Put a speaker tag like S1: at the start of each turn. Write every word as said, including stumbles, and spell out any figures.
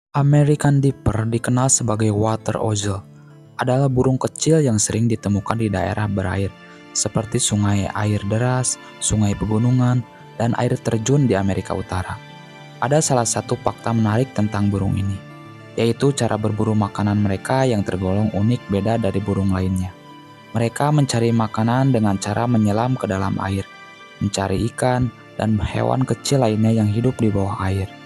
S1: American Dipper dikenal sebagai water owl, adalah burung kecil yang sering ditemukan di daerah berair, seperti sungai air deras, sungai pegunungan, dan air terjun di Amerika Utara. Ada salah satu fakta menarik tentang burung ini, yaitu cara berburu makanan mereka yang tergolong unik beda dari burung lainnya. Mereka mencari makanan dengan cara menyelam ke dalam air, mencari ikan, dan hewan kecil lainnya yang hidup di bawah air.